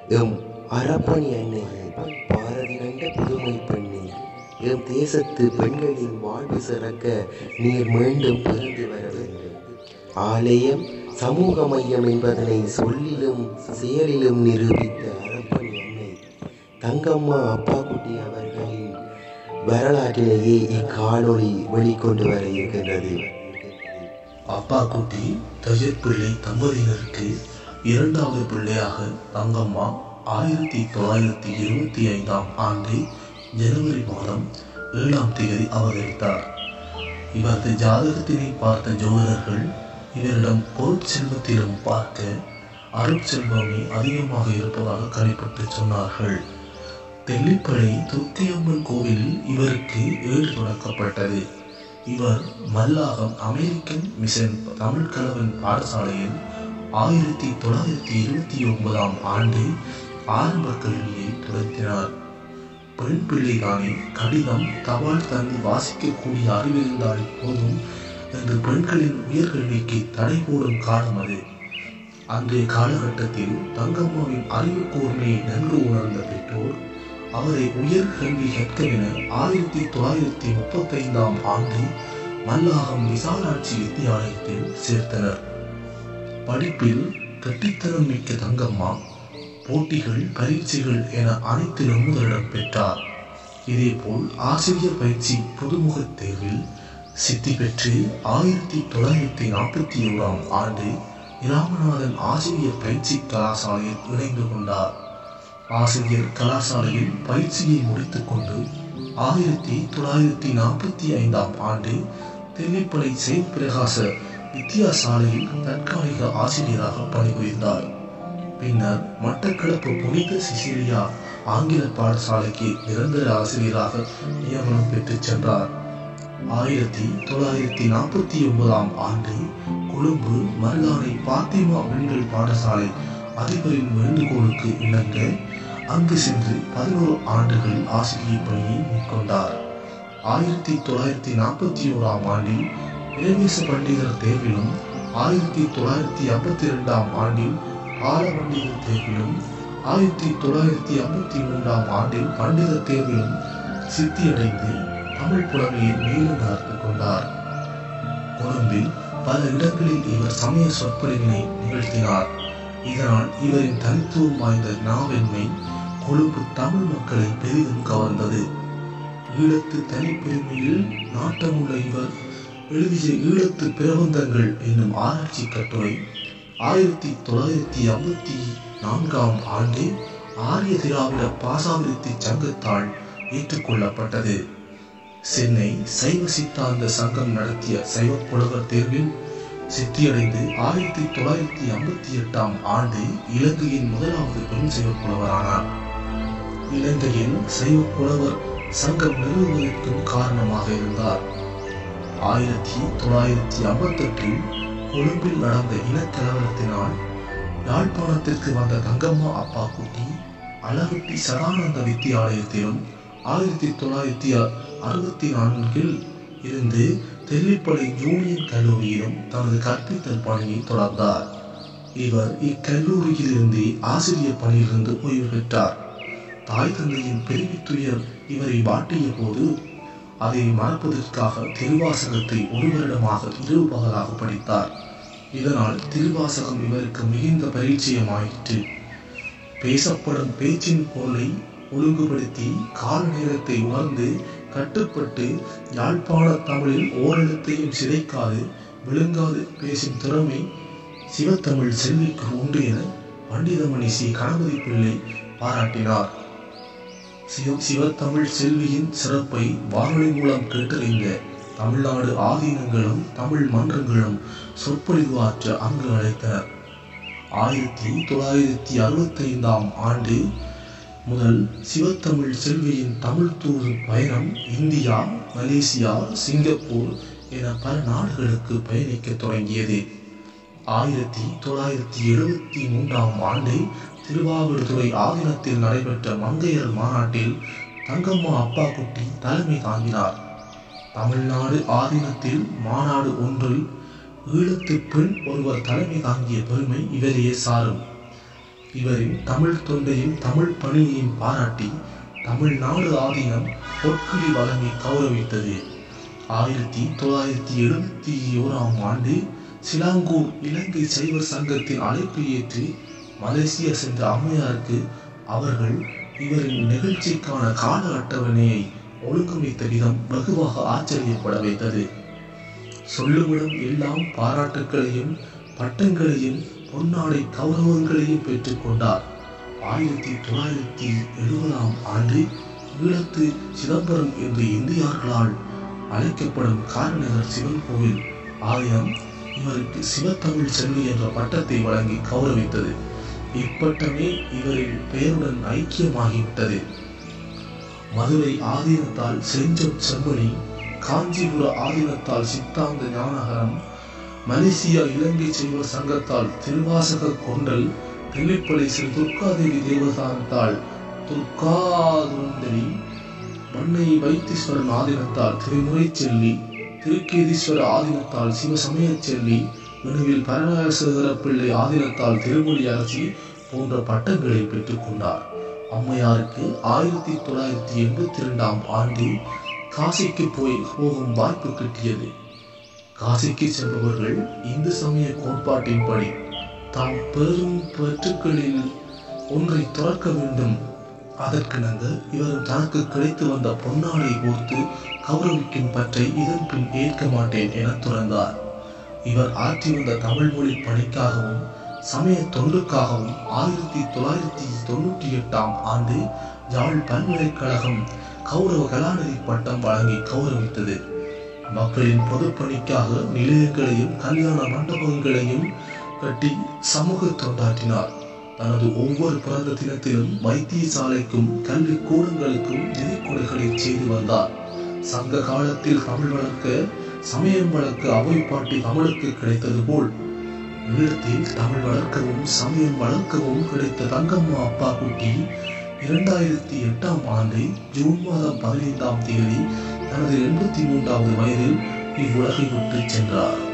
M அரப்பணி அன்னையே, பாரதி கண்ட புதுமை பெண்ணே, எம் தேசத்து பெண்களின் வாழ்வு சிறக்க நீர் மீண்டும் பிறந்து வர வேண்டும். ஆலயம் சமூக மையம் என்பதனை சொல்லிலும் செயலிலும் நிரூபித்த அரப்பணி அன்னை தங்கம்மா அப்பாக்குட்டி அவர்களின் வரலாற்றிலேயே இக்காணொளி வெளிக்கொண்டு வர இருக்கின்றது. அப்பாக்குட்டி தஜற்பிள்ளை தம்பதியினருக்கு இரண்டாவது பிள்ளையாக தங்கம்மா 1925ஆம் ஆண்டு ஜனவரி மாதம் 7ஆம் தேதி அவதரித்தார். இவரது ஜாதகத்தினை பார்த்த ஜோதிடர்கள் இவரிடம் பொருட்செல்வத்திலும் பார்க்க அருட்செல்வமே அதிகமாக இருப்பதாக கணிப்பட்டு சொன்னார்கள். தெல்லிப்பளை துர்க்கையம்மன் கோவிலில் இவருக்கு ஏடு தொடக்கப்பட்டது. இவர் மல்லாகம் அமெரிக்கன் மிஷன் தமிழ் கலவன் பாடசாலையில் 1929ஆம் ஆண்டு ஆரம்ப கல்வியை தொடங்கினார். பெண் பிள்ளைதானே, கடிதம் தபால் தந்து வாசிக்கக்கூடிய அறிவிருந்தால் போதும் என்று பெண்களின் உயர்கல்விக்கு தடை போடும் காலம் அது. அன்றைய காலகட்டத்தில் தங்கம்மாவின் அறிவு கூர்மையை நன்கு உணர்ந்த பெற்றோர் அவரை உயர்கல்வி கற்கவென 1935ஆம் ஆண்டு மல்லாகம் விசாலாட்சி வித்தியாலயத்தில் சேர்த்தனர். படிப்பில் கெட்டித்தனம் மிக்க தங்கம்மா போட்டிகள், பரீட்சைகள் என அனைத்திலும் முதலிடம் பெற்றார். இதேபோல் ஆசிரியர் பயிற்சி புதுமுக தேர்வில் சித்தி பெற்று 1941ஆம் ஆண்டு இராமநாதன் ஆசிரியர் பயிற்சி கலாசாலையில் இணைந்து கொண்டார். ஆசிரியர் கலாசாலையில் பயிற்சியை முடித்துக் கொண்டு 1945ஆம் ஆண்டு தெல்லிப்பளை செயின்ட் பிரகாச வித்தியாசாலையில் தற்காலிக ஆசிரியராக பணிபுரிந்தார். பின்னர் மட்டக்களப்பு புனித சிசிலியா ஆங்கில பாடசாலைக்கு நிரந்தர ஆசிரியராக நியமனம் பெற்று சென்றார். 1949ஆம் ஆண்டு கொழும்பு மருதானை பாத்திமா பெண்கள் பாடசாலை அதிபரின் வேண்டுகோளுக்கு இணங்க அங்கு சென்று 11 ஆண்டுகள் ஆசிரியர் பணியை மேற்கொண்டார். 1941ஆம் ஆண்டில் பிரவேச பண்டிதர் தேர்விலும் 1952ஆம் ஆண்டில் பால பண்டிதர் தேர்விலும் 1953ஆம் ஆண்டில் பண்டிதர் தேர்விலும் சித்தியடைந்து தமிழ் புலமையை மேலும் வளர்த்து கொண்டார். கொழும்பில் பல இடங்களில் இவர் சமய சொற்பொழிவினை நிகழ்த்தினார். இதனால் இவரின் தனித்துவம் வாய்ந்த நாவெண்மை கொழும்பு தமிழ் மக்களை பெரிதும் கவர்ந்தது. ஈழத்து தனிப்பெருமையில் நாட்டமுள்ள இவர் எழுதிய ஈழத்து பிரபந்தங்கள் என்னும் ஆராய்ச்சி கட்டுரை 1954ஆம் ஆண்டு ஆரிய திராவிட பாசாவிருத்தி சங்கத்தால் ஏற்றுக்கொள்ளப்பட்டது. சென்னை சைவ சித்தாந்த சங்கம் நடத்திய சைவ புலவர் தேர்வில் சித்தியடைந்து 1958ஆம் ஆண்டு இலங்கையின் முதலாவது பெண் சைவ புலவரானார். இலங்கையில் சைவ புலவர் சங்கம் நிறுவுவதற்கும் காரணமாக இருந்தார். 1958இல் கொழும்பில் நடந்த இனக்கலவரத்தினால் யாழ்ப்பாணத்திற்கு வந்த தங்கம்மா அப்பாக்குட்டி அழகுட்டி சதானந்த வித்தியாலயத்திலும் 1964இல் இருந்து தெல்லிப்பளை யூனியன் கல்லூரியிலும் தனது கற்பித்தல் பணியை தொடர்ந்தார். இவர் இக்கல்லூரியில் இருந்து ஆசிரியர் பணியிலிருந்து ஓய்வு பெற்றார். தாய் தந்தையின் பெருவித்துயர் இவரை வாட்டிய போது அதை மறப்பதற்காக திருவாசகத்தை ஒரு வருடமாக இரவு பகலாக படித்தார். இதனால் திருவாசகம் இவருக்கு மிகுந்த பரிச்சயமாயிற்று. பேசப்படும் பேச்சின் பொருளை ஒழுங்குபடுத்தி கால நேரத்தை உணர்ந்து கட்டுப்பட்டு யாழ்ப்பாண தமிழில் ஓரெழுத்தையும் சிதைக்காது விழுங்காது பேசும் திறமை சிவத்தமிழ் செல்விக்கு உண்டு என பண்டிதமணி சி கணபதி பிள்ளை பாராட்டினார். சிவத்தமிழ் செல்வியின் சிறப்பை வானொலி மூலம் கேட்டறிந்த தமிழ்நாடு ஆதீனங்களும் தமிழ் மன்றங்களும் சொற்பொழிவாற்ற அங்கு அழைத்தனர். 1965ஆம் ஆண்டு முதல் சிவத்தமிழ் செல்வியின் தமிழ் தூது பயணம் இந்தியா, மலேசியா, சிங்கப்பூர் என பல நாடுகளுக்கு பயணிக்க தொடங்கியது. 1973ஆம் ஆண்டு திருவாவடுதுறை ஆதீனத்தில் நடைபெற்ற மங்கையர் மாநாட்டில் தங்கம்மா அப்பாக்குட்டி தலைமை தாங்கினார். தமிழ்நாடு ஆதீனத்தில் மாநாடு ஒன்றில் ஈழத்து பெண் ஒருவர் தலைமை தாங்கிய பெருமை இவரையே சாரும். இவரின் தமிழ் தொண்டையும் தமிழ் பணியையும் பாராட்டி தமிழ்நாடு ஆதீனம் பொற்கிழி வழங்கி கௌரவித்தது. 1971 ஆண்டு சிலாங்கூர் இலங்கை சைவர் சங்கத்தின் அழைப்பை ஏற்று மலேசியா சென்ற அம்மையாருக்கு அவர்கள் இவரின் நிகழ்ச்சிக்கான கால அட்டவணையை ஒழுங்கமைத்த விதம் வெகுவாக ஆச்சரியப்பட வைத்தது. சொல்லுமிடம் எல்லாம் பாராட்டுக்களையும் பட்டங்களையும் பொன்னாடை கௌரவங்களையும் பெற்றுக்கொண்டார். 1970 ஆண்டு ஈழத்து சிதம்பரம் என்று இந்தியர்களால் அழைக்கப்படும் காரநகர் சிவன் கோவில் ஆலயம் இவருக்கு சிவத்தமிழ் செல்வி என்ற பட்டத்தை வழங்கி கௌரவித்தது. இப்பட்டமே இவரின் பெயருடன் ஐக்கியமாகிவிட்டது. மதுரை ஆதீனத்தால் செஞ்சொற் செம்மணி, காஞ்சிபுர ஆதீனத்தால் சித்தாந்த ஞானகரம், மலேசியா இலங்கை சைவர் சங்கத்தால் திருவாசக கொண்டல், தெல்லிப்பளை ஸ்ரீ துர்காதேவி தேவதானத்தால் துர்காதுந்தரி, மன்னை வைத்தீஸ்வரன் ஆதீனத்தால் திருமுறை செல்வி, திருக்கேதீஸ்வர ஆதீனத்தால் சிவசமய செல்வி, இணுவில் பரநாயசேகர பிள்ளை ஆதீனத்தால் திருமொழி அரசி போன்ற பட்டங்களை பெற்றுக்கொண்டார். அம்மையாருக்கு 1982 ஆண்டு காசிக்கு போகும் வாய்ப்பு கிட்டியது. காசிக்கு சென்றவர்கள் இந்து சமய கோட்பாட்டின்படி தாம் பெரும் பற்றுக்களில் ஒன்றை துறக்க வேண்டும். அதற்கிணங்க இவர் தனக்கு கிடைத்து வந்த பொன்னாடை கோர்த்து கௌரவிக்கும் பற்றை இதன் பின் ஏற்க மாட்டேன் என துறந்தார். இவர் ஆற்றி வந்த தமிழ் மொழி பணிக்காகவும் சமய தொண்டுக்காகவும் 1998 ஆண்டு யாழ் பல்கலைக்கழகம் கௌரவ கலாநிதி பட்டம் வழங்கி கௌரவித்தது. மக்களின் பொதுப்பணிக்காக நிலையங்களையும் கல்யாண மண்டபங்களையும் கட்டி சமூக தொண்டாற்றினார். தனது ஒவ்வொரு பிறந்த தினத்திலும் வைத்தியசாலைக்கும் கல்வி கூடங்களுக்கும் நிதிக்கொடைகளை செய்து வந்தார். சங்க காலத்தில் தமிழ் வளர்க்க சமயம் வளர்க்க அவை பாட்டி தமிழுக்கு கிடைத்தது போல் ஈழத்தில் தமிழ் வளர்க்கவும் சமயம் வளர்க்கவும் கிடைத்த தங்கம்மா அப்பா குட்டி 2008 ஆண்டு ஜூன் மாதம் 15 தனது 83வது வயதில் இவ்வுலகை விட்டு சென்றார்.